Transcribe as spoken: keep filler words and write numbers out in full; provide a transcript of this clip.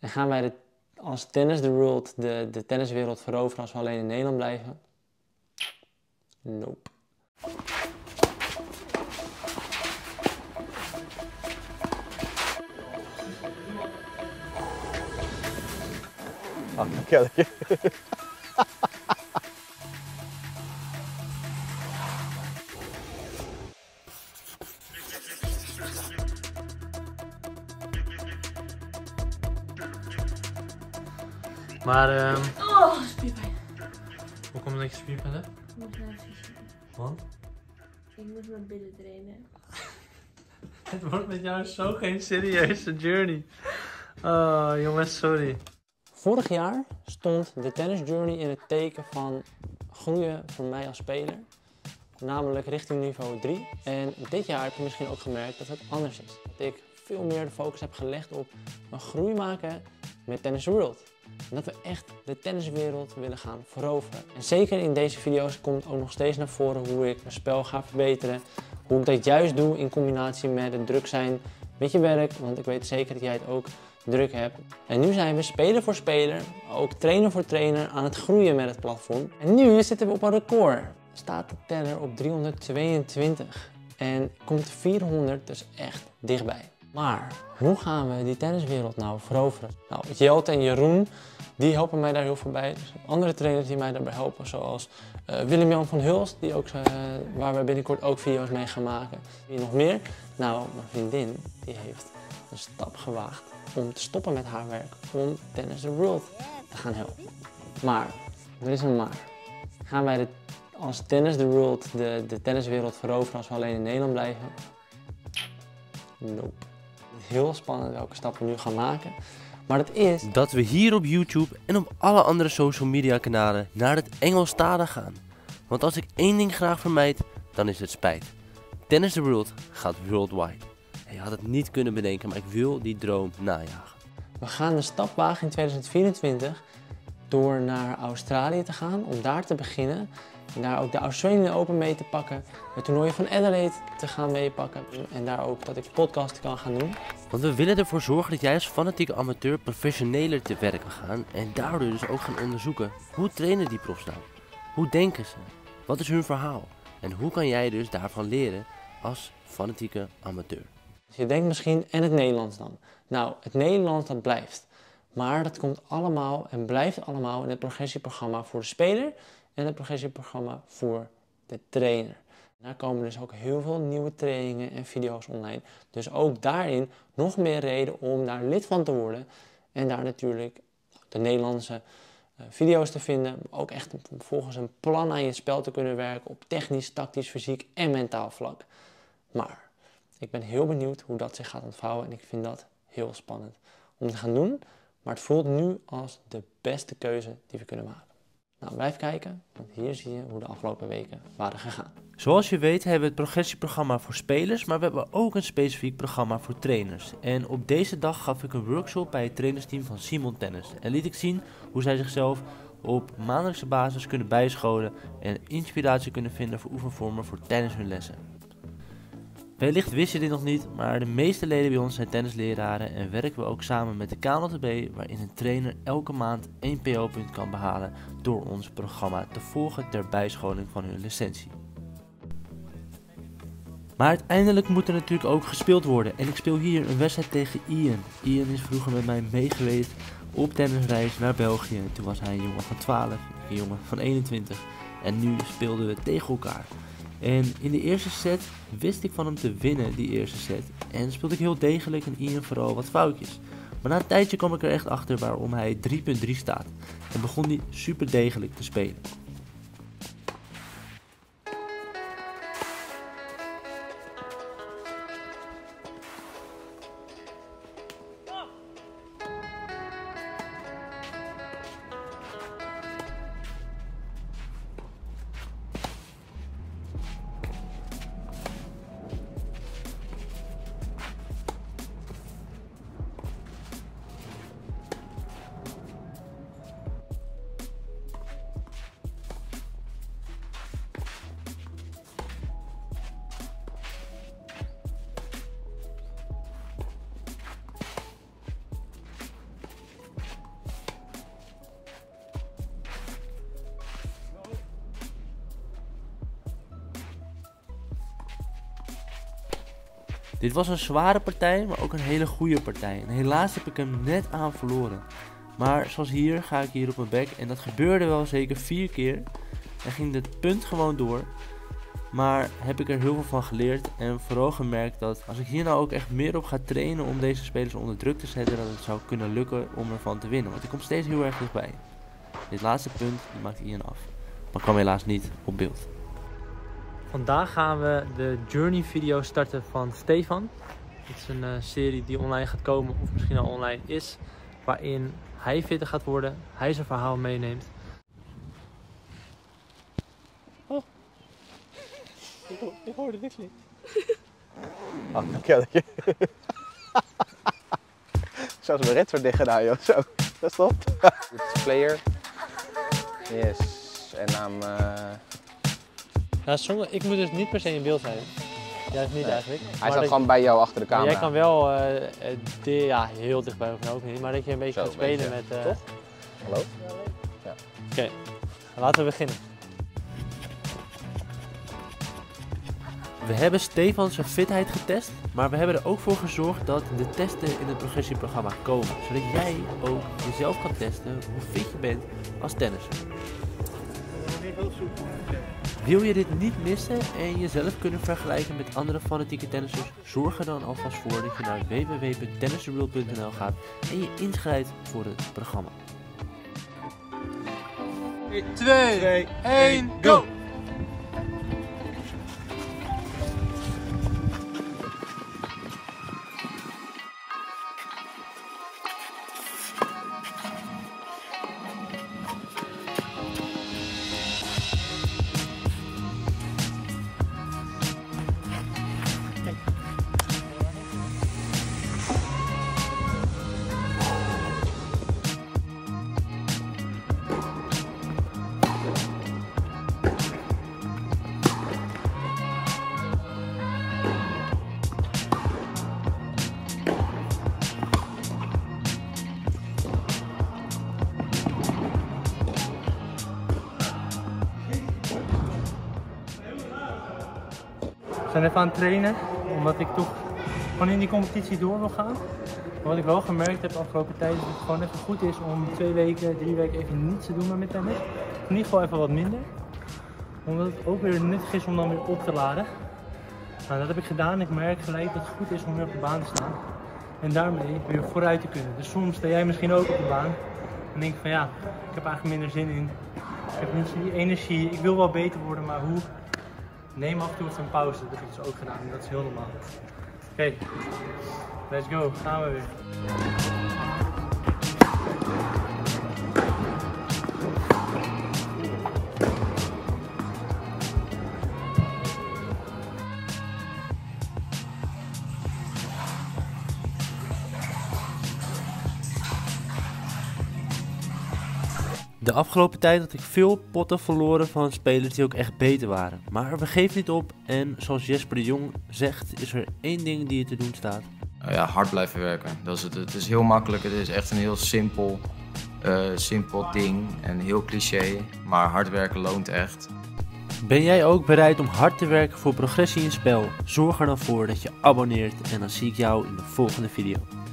En gaan wij de, als tennis the world de, de tenniswereld veroveren als we alleen in Nederland blijven? Nope. Ah, Kelly. Maar, um, Oh, spierpijn. hoe komt het dat je spierpijn hebt? Ik moet naar de fysio. Want? Ik moet mijn billen trainen. Het wordt met jou zo geen serieuze journey. Oh, jongens, sorry. Vorig jaar stond de tennis journey in het teken van groeien voor mij als speler. Namelijk richting niveau drie. En dit jaar heb je misschien ook gemerkt dat het anders is. Dat ik veel meer de focus heb gelegd op een groei maken met Tennis World. En dat we echt de tenniswereld willen gaan veroveren. En zeker in deze video's komt ook nog steeds naar voren hoe ik mijn spel ga verbeteren. Hoe ik dat juist doe in combinatie met het druk zijn met je werk. Want ik weet zeker dat jij het ook druk hebt. En nu zijn we speler voor speler, ook trainer voor trainer aan het groeien met het platform. En nu zitten we op een record. Staat de teller op driehonderdtweeëntwintig. En komt vierhonderd dus echt dichtbij. Maar hoe gaan we die tenniswereld nou veroveren? Nou, Jelte en Jeroen, die helpen mij daar heel veel bij. Dus andere trainers die mij daarbij helpen, zoals uh, Willem-Jan van Hulst, die ook, uh, waar we binnenkort ook video's mee gaan maken. Wie nog meer? Nou, mijn vriendin, die heeft een stap gewaagd om te stoppen met haar werk, om Tennis the World te gaan helpen. Maar, er is een maar. Gaan wij de, als Tennis the World de, de tenniswereld veroveren als we alleen in Nederland blijven? Nope. Heel spannend welke stappen we nu gaan maken. Maar het is dat we hier op YouTube en op alle andere social media kanalen naar het Engelstalige gaan. Want als ik één ding graag vermijd, dan is het spijt. Tennis the World gaat worldwide. Je had het niet kunnen bedenken, maar ik wil die droom najagen. We gaan de stap wagen in tweeduizend vierentwintig door naar Australië te gaan, om daar te beginnen. En daar ook de Australian Open mee te pakken, het toernooi van Adelaide te gaan meepakken. En daar ook dat ik podcast kan gaan doen. Want we willen ervoor zorgen dat jij als fanatieke amateur professioneler te werk kan gaan. En daardoor dus ook gaan onderzoeken, hoe trainen die profs nou? Hoe denken ze? Wat is hun verhaal? En hoe kan jij dus daarvan leren als fanatieke amateur? Dus je denkt misschien, en het Nederlands dan? Nou, het Nederlands dat blijft. Maar dat komt allemaal en blijft allemaal in het progressieprogramma voor de speler en het progressieprogramma voor de trainer. Daar komen dus ook heel veel nieuwe trainingen en video's online. Dus ook daarin nog meer reden om daar lid van te worden. En daar natuurlijk de Nederlandse uh, video's te vinden. Maar ook echt volgens een plan aan je spel te kunnen werken op technisch, tactisch, fysiek en mentaal vlak. Maar ik ben heel benieuwd hoe dat zich gaat ontvouwen en ik vind dat heel spannend om te gaan doen. Maar het voelt nu als de beste keuze die we kunnen maken. Nou, blijf kijken, want hier zie je hoe de afgelopen weken waren gegaan. Zoals je weet hebben we het progressieprogramma voor spelers, maar we hebben ook een specifiek programma voor trainers. En op deze dag gaf ik een workshop bij het trainersteam van Simon Tennis. En liet ik zien hoe zij zichzelf op maandelijkse basis kunnen bijscholen en inspiratie kunnen vinden voor oefenvormen voor tijdens hun lessen. Wellicht wist je dit nog niet, maar de meeste leden bij ons zijn tennisleraren en werken we ook samen met de K N L T B, waarin een trainer elke maand één P O-punt kan behalen door ons programma te volgen ter bijscholing van hun licentie. Maar uiteindelijk moet er natuurlijk ook gespeeld worden en ik speel hier een wedstrijd tegen Ian. Ian is vroeger met mij meegeweest op tennisreis naar België. Toen was hij een jongen van twaalf, een jongen van eenentwintig en nu speelden we tegen elkaar. En in de eerste set wist ik van hem te winnen, die eerste set. En speelde ik heel degelijk en Ian vooral wat foutjes. Maar na een tijdje kwam ik er echt achter waarom hij drie punt drie staat. En begon hij super degelijk te spelen. Dit was een zware partij, maar ook een hele goede partij. En helaas heb ik hem net aan verloren. Maar zoals hier ga ik hier op mijn bek en dat gebeurde wel zeker vier keer. En ging het punt gewoon door. Maar heb ik er heel veel van geleerd en vooral gemerkt dat als ik hier nou ook echt meer op ga trainen om deze spelers onder druk te zetten, dat het zou kunnen lukken om ervan te winnen. Want ik kom steeds heel erg dichtbij. Dit laatste punt die maakt Ian af, maar kwam helaas niet op beeld. Vandaag gaan we de Journey video starten van Stefan. Het is een uh, serie die online gaat komen of misschien al online is. Waarin hij fitter gaat worden, hij zijn verhaal meeneemt. Ik hoorde niks niet. Oh, dankjewel. Zelfs mijn red wordt dicht gedaan, joh. Zo, dat stopt. Dit is player. Yes. En naam... Uh... Ja, sommige, ik moet dus niet per se in beeld zijn. Juist niet Nee. eigenlijk. Hij Maar staat dat- gewoon bij jou achter de maar camera. jij kan wel, uh, uh, de, ja, heel dichtbij of ook niet, maar dat je een beetje Zo, gaat spelen een beetje, met... Uh... toch? Hallo? Oké, okay. Laten we beginnen. We hebben Stefan zijn fitheid getest, maar we hebben er ook voor gezorgd dat de testen in het progressieprogramma komen. Zodat jij ook jezelf kan testen hoe fit je bent als tennisser. Wil je dit niet missen en jezelf kunnen vergelijken met andere fanatieke tennissers? Zorg er dan alvast voor dat je naar w w w punt tennisworld punt n l gaat en je inschrijft voor het programma. twee, één, go! We zijn even aan het trainen, omdat ik toch gewoon in die competitie door wil gaan. Maar wat ik wel gemerkt heb de afgelopen tijd is dat het gewoon even goed is om twee weken, drie weken even niets te doen met, met tennis. In ieder geval even wat minder. Omdat het ook weer nuttig is om dan weer op te laden. Nou, dat heb ik gedaan. Ik merk gelijk dat het goed is om weer op de baan te staan. En daarmee weer vooruit te kunnen. Dus soms sta jij misschien ook op de baan en denk van ja, ik heb eigenlijk minder zin in. Ik heb niet die energie, ik wil wel beter worden, maar hoe? Neem af en toe even een pauze, dat heb ik dus ook gedaan en dat is heel normaal. Oké, okay. Let's go, gaan we weer. De afgelopen tijd had ik veel potten verloren van spelers die ook echt beter waren. Maar we geven niet op en zoals Jesper de Jong zegt, is er één ding die er te doen staat. Uh, ja, hard blijven werken. Dat is het. Het is heel makkelijk, het is echt een heel simpel, uh, simpel ding en heel cliché, maar hard werken loont echt. Ben jij ook bereid om hard te werken voor progressie in spel? Zorg er dan voor dat je abonneert en dan zie ik jou in de volgende video.